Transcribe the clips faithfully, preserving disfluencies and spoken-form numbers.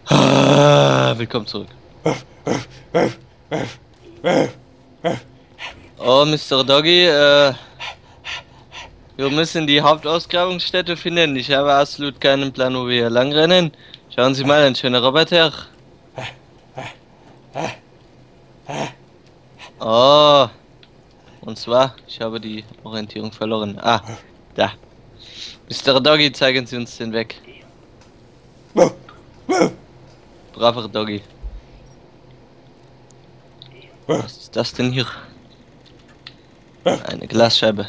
Ah, willkommen zurück. Oh, Mister Doggy, äh, wir müssen die Hauptausgrabungsstätte finden. Ich habe absolut keinen Plan, wo wir hier lang rennen. Schauen Sie mal, ein schöner Roboter. Oh, und zwar, ich habe die Orientierung verloren. Ah, da. Mister Doggy, zeigen Sie uns den Weg. Braver Doggy. Was ist das denn hier? Eine Glasscheibe.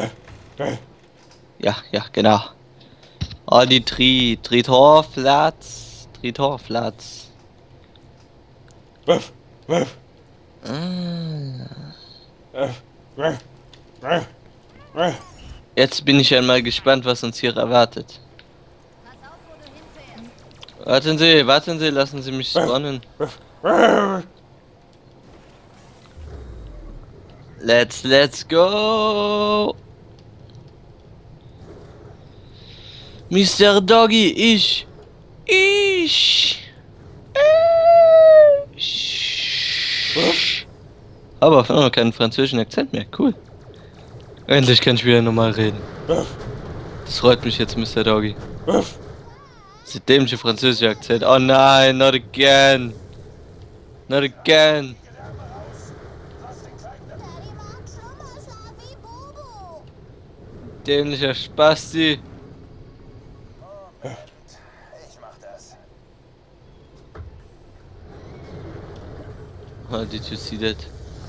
Ja, ja, genau. Oh, die Tri... Tritorflatz. Tritorflatz. Ah. Jetzt bin ich einmal gespannt, was uns hier erwartet. Warten Sie, warten Sie, lassen Sie mich spawnen. Let's, let's go! Mister Doggy, ich, ich, ich. Aber auf einmal keinen französischen Akzent mehr, cool. Endlich kann ich wieder normal reden. Das freut mich jetzt, Mister Doggy. Der dämliche französische Akzent. Oh nein, not again. Not again. Dämlicher Spasti. Ich mach das. Oh, did you see that?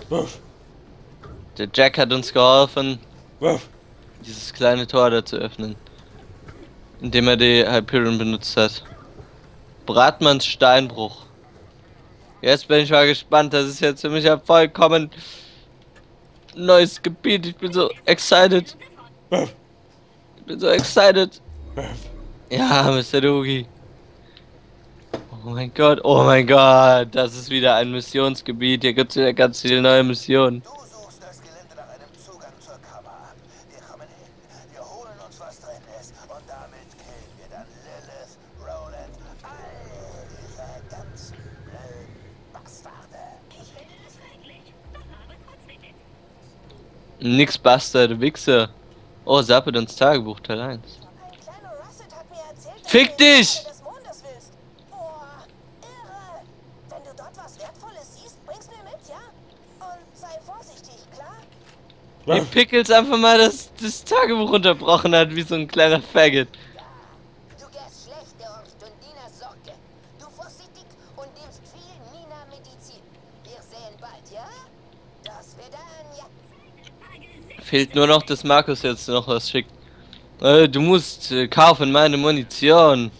Der Jack hat uns geholfen, dieses kleine Tor da zu öffnen, indem er die Hyperion benutzt hat. Bratmanns Steinbruch. Jetzt bin ich mal gespannt, das ist jetzt für mich ein vollkommen neues Gebiet. Ich bin so excited. Ich bin so excited. Ja, Mister Doggy. Oh mein Gott, oh mein Gott, das ist wieder ein Missionsgebiet. Hier gibt es wieder ganz viele neue Missionen. Du suchst das Gelände nach einem Zugang zur Kammer. Wir kommen hin, wir holen uns, was drin ist, und damit killen wir dann Lilith, Roland, all diese ganzen blöden Bastarde. Ich finde das schrecklich, doch habe trotzdem mit. Nix Bastard, Wichser. Oh, Sapedons Tagebuch, Teil eins. Ein kleiner Russet hat mir erzählt, dass Fick du die dich! Erde des Mondes willst. Boah, irre. Wenn du dort was Wertvolles siehst, bring's mir mit, ja? Und sei vorsichtig, klar? Wie Pickles einfach mal das, das Tagebuch unterbrochen hat, wie so ein kleiner Faggot. Du gehst schlecht, der Orstundiner Sorge. Du vorsichtig und nimmst viel Nina-Medizin. Wir sehen bald, ja? Das wird dann, ja. Fehlt nur noch, dass Markus jetzt noch was schickt. Äh, du musst äh, kaufen meine Munition.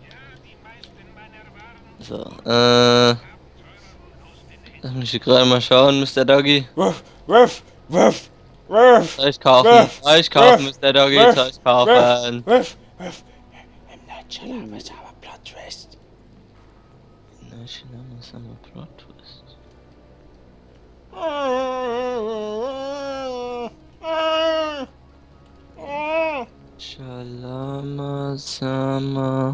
So, äh. Lass mich hier gerade mal schauen, Mister Doggy. Soll ich kaufen? Soll ich kaufen, Mister Doggy? Soll ich kaufen? Im Nightshade ist aber Plot Twist. National Summer Plot Twist. Shalama Sama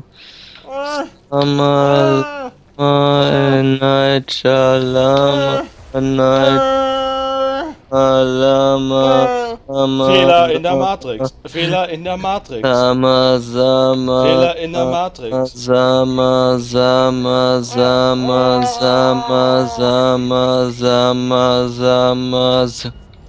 Sama Night Shalama Night Shalama Sama Fehler in der Matrix. Fehler in der Matrix. Sama Sama Fehler in der Matrix. Sama Sama Sama Sama Sama Sama Sama Sama.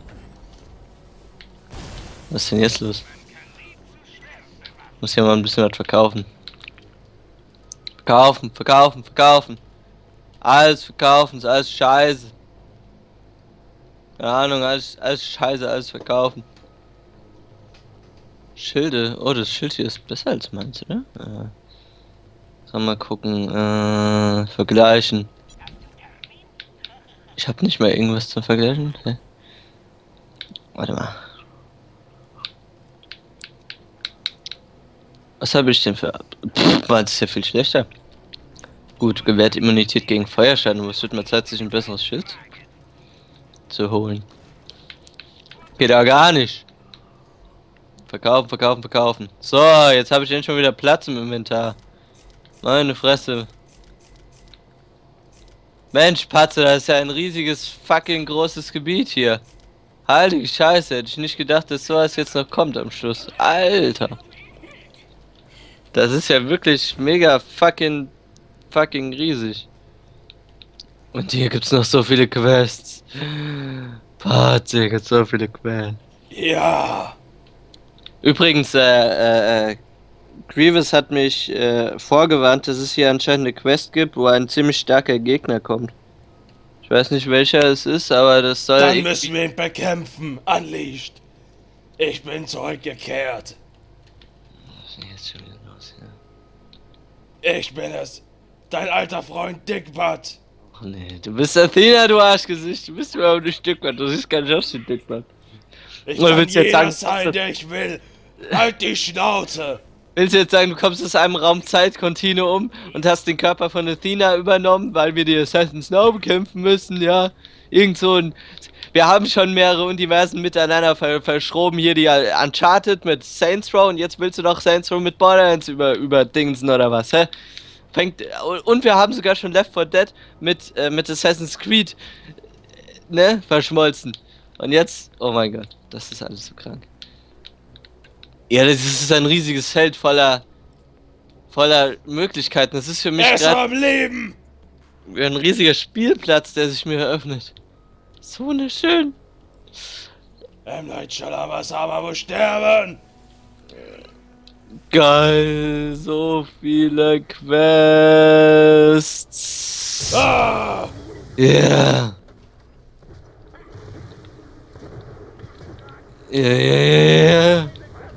Was ist denn jetzt los? Ich muss hier mal ein bisschen was verkaufen. Verkaufen, verkaufen, verkaufen. Alles verkaufen, ist alles scheiße. Keine Ahnung, alles, alles scheiße, alles verkaufen. Schilde, oh, das Schild hier ist besser als meins, oder? Ja. Sollen wir mal gucken, äh, vergleichen. Ich habe nicht mehr irgendwas zum Vergleichen. Okay. Warte mal. Was habe ich denn für... Pff, das ist ja viel schlechter. Gut, gewährt Immunität gegen Feuerschaden, aber es wird mal Zeit, sich ein besseres Schild zu holen. Geht da gar nicht. Verkaufen, verkaufen, verkaufen. So, jetzt habe ich endlich schon wieder Platz im Inventar. Meine Fresse. Mensch, Patze, das ist ja ein riesiges fucking großes Gebiet hier. Heilige Scheiße, hätte ich nicht gedacht, dass sowas jetzt noch kommt am Schluss. Alter. Das ist ja wirklich mega fucking fucking riesig. Und hier gibt's noch so viele Quests. Patze, hier gibt's so viele Quests. Ja. Übrigens, äh, äh, äh, Grievous hat mich äh, vorgewarnt, dass es hier anscheinend eine Quest gibt, wo ein ziemlich starker Gegner kommt. Ich weiß nicht welcher es ist, aber das soll... Dann müssen wir ihn bekämpfen. Unleashed. Ich bin zurückgekehrt. Jetzt schon wieder los, ja. Ich bin es. Dein alter Freund Dickbutt. Ach nee, du bist Athena, du Arschgesicht. Du bist überhaupt nicht Dickbutt. Du siehst gar nicht aus wie Dickbutt. Ich Oder kann willst du jetzt jeder sagen, sein, der ich will. Halt die Schnauze. Willst du jetzt sagen, du kommst aus einem Raum-Zeit-Kontinuum und hast den Körper von Athena übernommen, weil wir die Assassins Now bekämpfen müssen, ja? Irgend so ein... Wir haben schon mehrere Universen miteinander ver verschroben, hier die Uncharted mit Saints Row und jetzt willst du doch Saints Row mit Borderlands über, über Dingsen oder was, hä? Fängt... Und wir haben sogar schon Left four Dead mit, äh, mit Assassin's Creed, ne, verschmolzen. Und jetzt... Oh mein Gott, das ist alles so krank. Ja, das ist ein riesiges Feld voller voller Möglichkeiten. Das ist für mich Er ist gerade am Leben. ein riesiger Spielplatz, der sich mir eröffnet. So wunderschön. M. Night Shyamalan muss sterben. Geil, so viele Quests. Ah. Yeah. Ja, ja, ja, ja.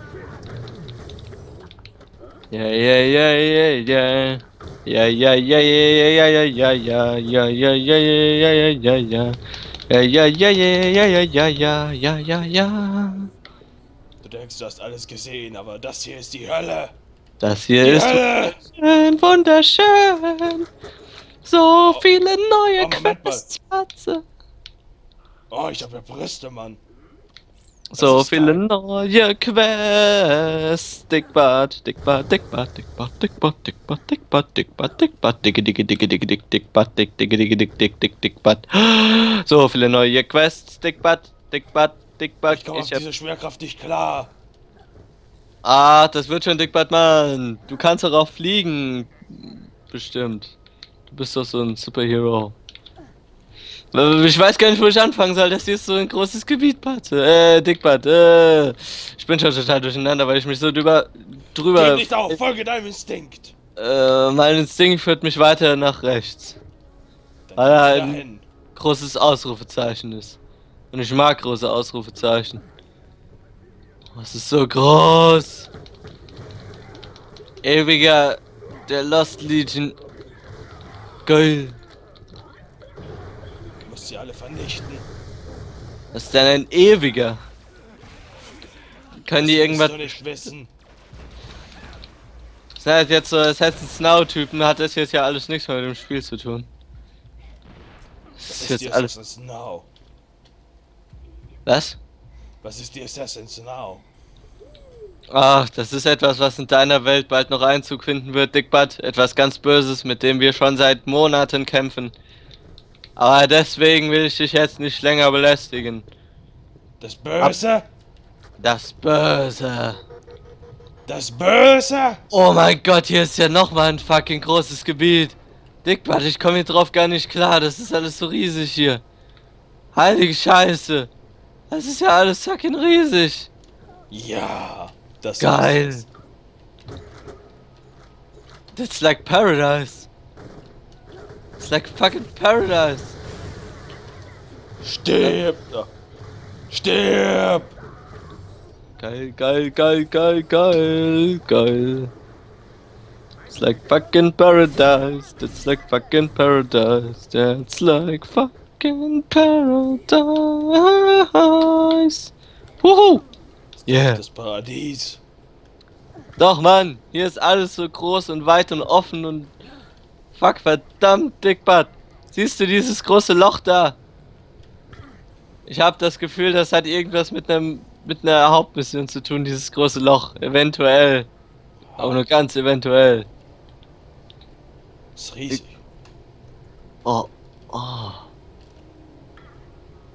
Ja, ja, ja, ja, ja. Ja, ja, ja, ja, ja, ja, ja, ja, ja, ja, ja, ja, ja, ja, ja. Ja, ja, ja, ja, ja, ja, ja, ja, ja, ja. Du denkst, du hast alles gesehen, aber das hier ist die Hölle. Das hier Die ist Hölle. wunderschön, wunderschön. So viele neue oh, Moment mal. Quests, Patze. Oh, ich hab ja Brüste, Mann. So ist viele dein- neue Quests. Dickbart, Dickbart, Dickbart, Dickbart, Dickbart, Dickbart, Dickbart, Dickbart, Dickbart, dicke, dicke, dicke, dicke, dick, Dickbart, dick, dicke, dicke, dick, dick, dick, Dickbart. So viele neue Quests. Dickbart, Dickbart, Dickbart. Ich komme auf Ich hab... diese Schwerkraft nicht klar. Ah, das wird schon, Dickbart, Mann. Du kannst doch auch fliegen. Bestimmt. Du bist doch so ein Superhero. Ich weiß gar nicht, wo ich anfangen soll. Das hier ist so ein großes Gebiet, Patze. Äh, Dickbart, äh. Ich bin schon total durcheinander, weil ich mich so drüber. drüber. Gib nicht auf, folge deinem Instinkt. Äh, mein Instinkt führt mich weiter nach rechts. Dann Weil er geh ein dahin. großes Ausrufezeichen ist. Und ich mag große Ausrufezeichen. Oh, es ist so groß. Ewiger der Lost Legion. Geil. Du musst sie alle vernichten. Was ist denn ein ewiger? Können die Das irgendwas... willst du nicht wissen. Das sind halt jetzt so Assassin's Now Typen, hat das jetzt ja alles nichts mehr mit dem Spiel zu tun. Das Was ist ist jetzt die alles... Assassin's Now? Was? Was ist die Assassin's Now? Ach, das ist etwas, was in deiner Welt bald noch Einzug finden wird, Dickbart. Etwas ganz Böses, mit dem wir schon seit Monaten kämpfen. Aber deswegen will ich dich jetzt nicht länger belästigen. Das Böse? Das Böse. Das Böse? Oh mein Gott, hier ist ja nochmal ein fucking großes Gebiet. Dickbart, ich komme hier drauf gar nicht klar. Das ist alles so riesig hier. Heilige Scheiße. Das ist ja alles fucking riesig. Ja, das Geil. ist es. That's like paradise. It's like fucking paradise. Stirb! Ja. Stirb! Geil, geil, geil, geil, geil, geil. It's like fucking paradise. That's like fucking paradise. That's like fucking paradise. Wuhu! Yeah. Das Paradies. Doch, Mann, hier ist alles so groß und weit und offen und... Fuck, verdammt, Dickbart. Siehst du dieses große Loch da? Ich habe das Gefühl, das hat irgendwas mit einem mit einer Hauptmission zu tun, dieses große Loch. Eventuell. Aber nur ganz eventuell. Das ist riesig. Oh, oh,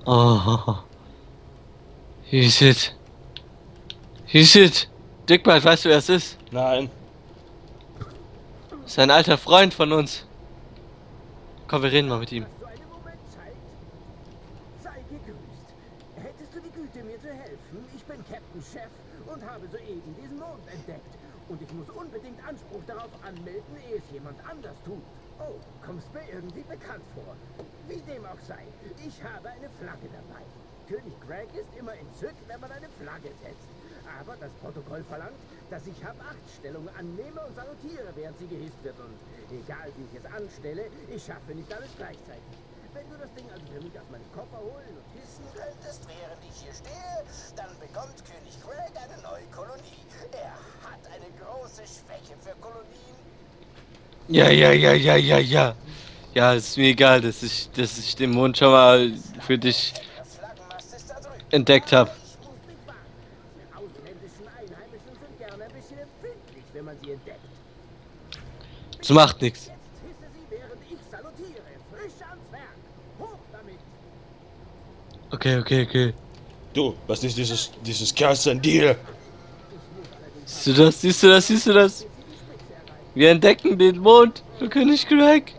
Oh. He's it. He's it. Dickbart, weißt du, wer es ist? Nein. Das ist ein alter Freund von uns. Komm, wir reden mal mit ihm. Hast du einen Moment Zeit? Sei gegrüßt. Hättest du die Güte, mir zu helfen? Ich bin Captain Chef und habe soeben diesen Mond entdeckt. Und ich muss unbedingt Anspruch darauf anmelden, ehe es jemand anders tut. Oh, kommst mir irgendwie bekannt vor. Wie dem auch sei, ich habe eine Flagge dabei. König Greg ist immer entzückt, wenn man eine Flagge setzt. Aber das Protokoll verlangt, dass ich Hab-Acht-Stellung annehme und salutiere, während sie gehisst wird. Und egal wie ich es anstelle, ich schaffe nicht alles gleichzeitig. Wenn du das Ding also für mich aus meinem Koffer holen und hissen Könntest, während ich hier stehe, dann bekommt König Greg eine neue Kolonie. Er hat eine große Schwäche für Kolonien. Ja, ja, ja, ja, ja, ja. Ja, ist mir egal, dass ich, dass ich den Mond schon mal für dich Der Flaggenmast ist da drüben. entdeckt habe. Ich muss mich warnen. Die ausländischen Einheimischen sind gerne ein bisschen empfindlich, wenn man sie entdeckt. Das macht nichts. Jetzt hisse sie, während ich salutiere. Frisch ans Werk. Hoch damit. Okay, okay, okay. Du, was ist dieses, dieses Kerl ein Deal? Siehst du das? Siehst du das? Siehst du das? Wir entdecken den Mond für König Greg.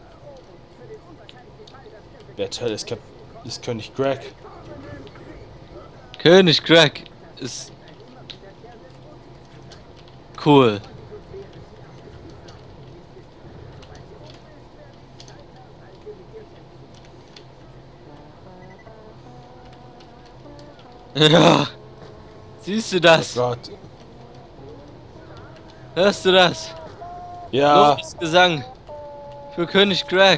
Wer zur Hölle ist, Cap ist König Greg? König Greg ist cool. Ja. Siehst du das? Gott. Hörst du das? Ja. Lobgesang für König Greg.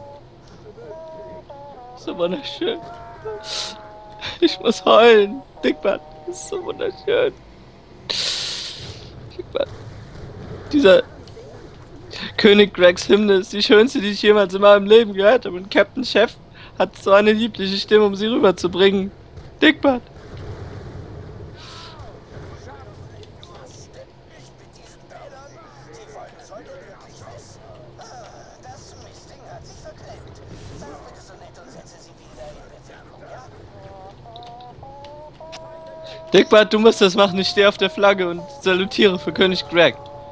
So wunderschön. Ich muss heulen. Dickbart, das ist so wunderschön. Dickbart. Dieser König Gregs Hymne ist die schönste, die ich jemals in meinem Leben gehört habe. Und Captain Chef hat so eine liebliche Stimme, um sie rüberzubringen. Dickbart. Was stimmt nicht mit diesen Bädern? Die wollen es heute wirklich wissen. Ah, das Mistding hat sich verklemmt. Sei doch bitte so nett und setze sie wieder in Bewegung, ja? Dickbart, du musst das machen. Ich stehe auf der Flagge und salutiere für König Greg.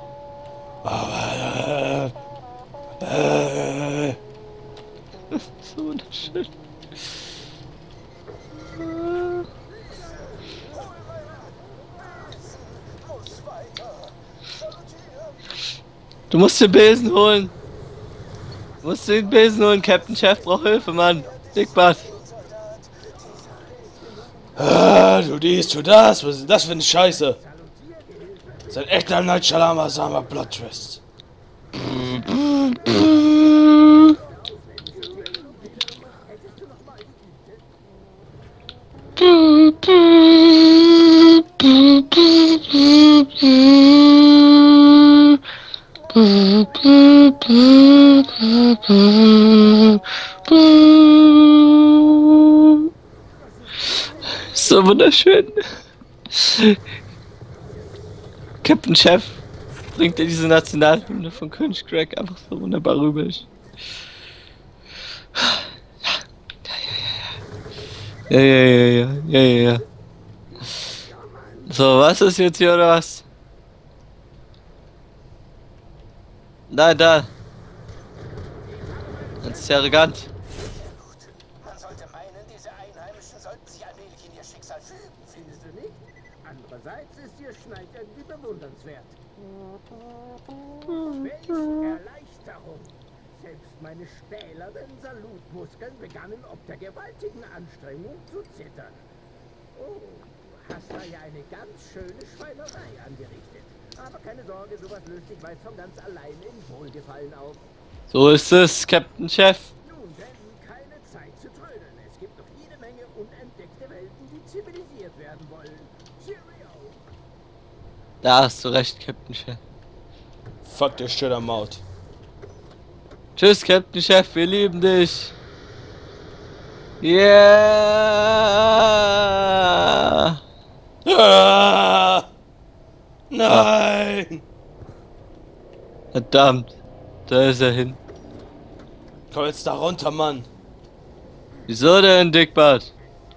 Äh, äh, So wunderschön. Muss weiter. Salutieren. Du musst den Besen holen. Du musst den Besen holen. Captain Chef braucht Hilfe, Mann. Dickbart. ah, du dies, du das. Was ist das für eine Scheiße? Das ist ein echter Night Shyamalan Sama Plot Twist. So wunderschön. Captain Chef bringt dir diese Nationalhymne von König Greg einfach so wunderbar rüber. Ich- Ja, ja, ja, ja, ja, ja, ja. So, was ist jetzt hier oder was? Nein, da. Das ist ja arrogant. Gut. Man sollte meinen, diese Einheimischen sollten sich allmählich in ihr Schicksal fügen. Findest du nicht? Andererseits ist ihr Schneid irgendwie bewundernswert. Welche Erleichterung! Selbst meine stählernen Salutmuskeln begannen ob der gewaltigen Anstrengung zu zittern. Oh, du hast da ja eine ganz schöne Schweinerei angerichtet. Aber keine Sorge, sowas löst sich meist von ganz allein in Wohlgefallen auf. So ist es, Captain Chef. Nun denn, keine Zeit zu trödeln. Es gibt noch jede Menge unentdeckte Welten, die zivilisiert werden wollen. Cheerio! Da hast du recht, Captain Chef. Fuck der shit am Maut. Tschüss, Captain Chef, wir lieben dich. Yeah! Ah, nein! Verdammt, da ist er hin. Komm jetzt da runter, Mann. Wieso denn, Dickbart?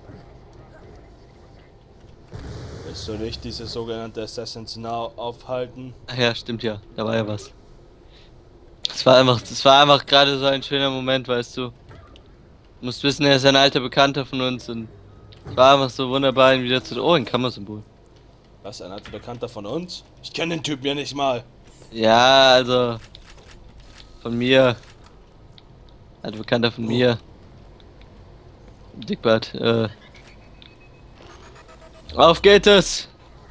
Soll ich diese sogenannte Assassin's Now aufhalten? Ach ja, stimmt ja. Da war ja was. Es war einfach, das war einfach gerade so ein schöner Moment, weißt du. Du musst wissen, er ist ein alter Bekannter von uns und es war einfach so wunderbar, ihn wieder zu... Oh, ein Kammersymbol. Was, ein alter Bekannter von uns? Ich kenne den Typen ja nicht mal. Ja, also... Von mir. Alter Bekannter von mir. Dickbart, äh... Auf geht es!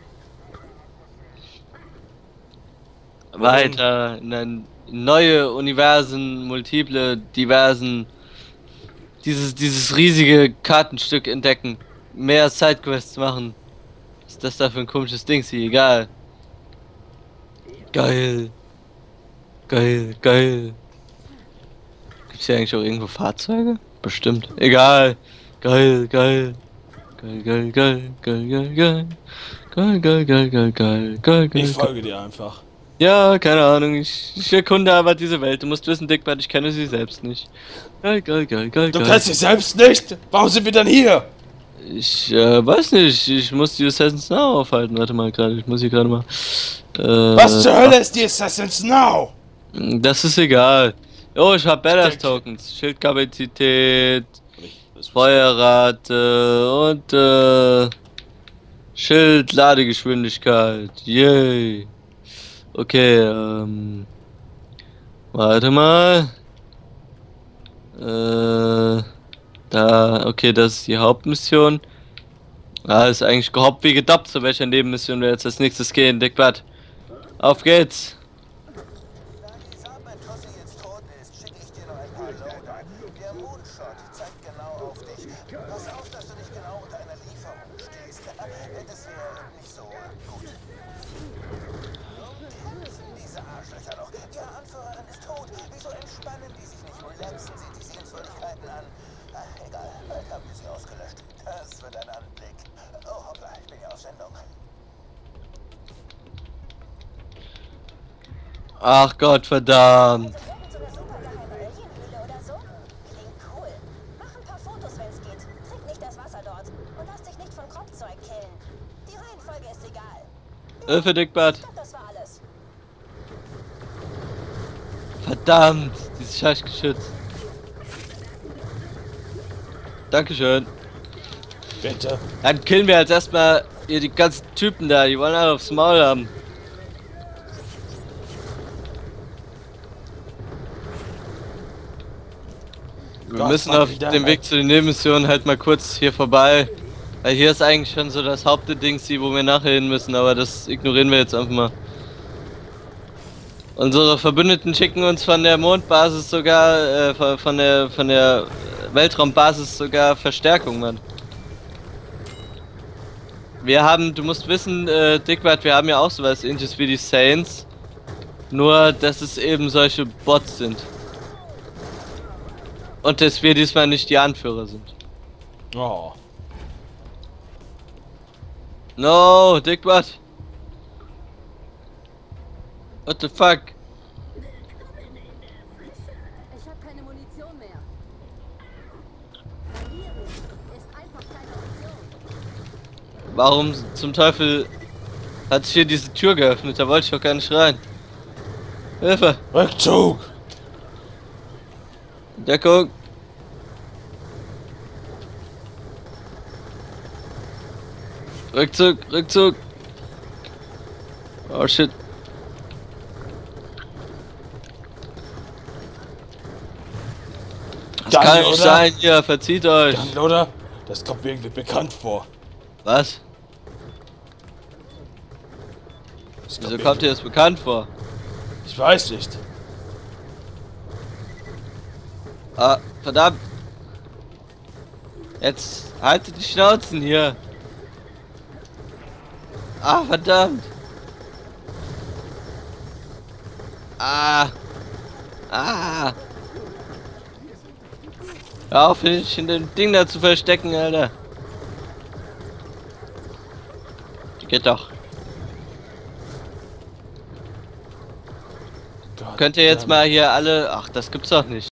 Weiter in ein neue Universen, multiple, diversen, dieses, dieses riesige Kartenstück entdecken, mehr Sidequests machen. Was ist das da für ein komisches Ding? Sie, egal. Geil. Geil, geil. Gibt's hier eigentlich auch irgendwo Fahrzeuge? Bestimmt. Egal. Geil, geil. Geil, geil, geil, geil, geil, geil. Geil, geil, geil, geil, geil, geil, geil. Ich folge dir einfach. Ja, keine Ahnung, ich, ich erkunde aber diese Welt. Du musst wissen, Dickbart, ich kenne sie selbst nicht. Geil, geil, geil, geil, Du geil. kennst dich selbst nicht? Warum sind wir dann hier? Ich äh, weiß nicht, ich muss die Assassin's Now aufhalten. Warte mal gerade, ich muss hier gerade mal. Äh, Was zur Hölle ist die Assassin's Now? Das ist egal. Oh, ich hab Badass Tokens. Schildkapazität, Feuerrate und äh, Schildladegeschwindigkeit. Yay. Okay, ähm. Warte mal. Äh. Da, okay, das ist die Hauptmission. Ah, ist eigentlich gehoppt wie gedoppt, zu welcher Nebenmission wir jetzt als nächstes gehen. Dickbart. Auf geht's! Da die Samen-Tussi jetzt tot ist, schicke ich dir noch ein paar Loader. Der Moonshot zeigt genau auf dich. Pass auf, dass du nicht genau unter einer Lieferung stehst. Das wäre nicht so gut. Kämpfen diese Arschlöcher noch. Ihr Anführerin ist tot. Wieso entspannen die sich nicht? Relaxen sie die Sehenswürdigkeiten an. Ach, egal, bald haben wir sie ausgelöscht. Das wird ein Anblick. Oh, hoppla, ich bin ja auf Sendung. Ach Gott, verdammt. Also irgend so eine supergeheime Alienhöhle oder so? Klingt cool. Mach ein paar Fotos, wenn's geht. Trink nicht das Wasser dort. Und lass dich nicht von Kropfzeug killen. Die Reihenfolge ist egal. Hilfe, Dickbart. Ich glaub, das war alles. Verdammt, dieses Scheißgeschütz. Dankeschön. Bitte. Dann killen wir jetzt erstmal hier die ganzen Typen da, die wollen alle aufs Maul haben. Wir Gott, müssen fuck, auf wieder dem mal. Weg zu den Nebenmissionen halt mal kurz hier vorbei. Weil hier ist eigentlich schon so das Hauptding, wo wir nachher hin müssen, aber das ignorieren wir jetzt einfach mal. Unsere Verbündeten schicken uns von der Mondbasis sogar, äh, von der von der Weltraumbasis sogar Verstärkung, Mann. Wir haben, du musst wissen, äh, Dickbart, wir haben ja auch sowas ähnliches wie die Saints. Nur, dass es eben solche Bots sind. Und dass wir diesmal nicht die Anführer sind. Oh. No, Dickbart. What the fuck? Ich habe keine Munition mehr. Verlieren ist einfach keine Option. Warum zum Teufel hat sich hier diese Tür geöffnet? Da wollte ich doch gar nicht rein. Hilfe! Rückzug! Deckung! Rückzug, Rückzug! Oh shit! Das Dann, kann nicht oder? sein hier, verzieht euch! Dann, oder? Das kommt mir irgendwie bekannt vor. Was? Das Wieso mir kommt dir das bekannt vor? Ich weiß nicht. Ah, verdammt! Jetzt haltet die Schnauzen hier! Ah, verdammt! Ah! Ah! Hör auf, dich in dem Ding da zu verstecken, Alter! Geht doch. Gott, Könnt ihr jetzt verdammt. mal hier alle... Ach, das gibt's doch nicht.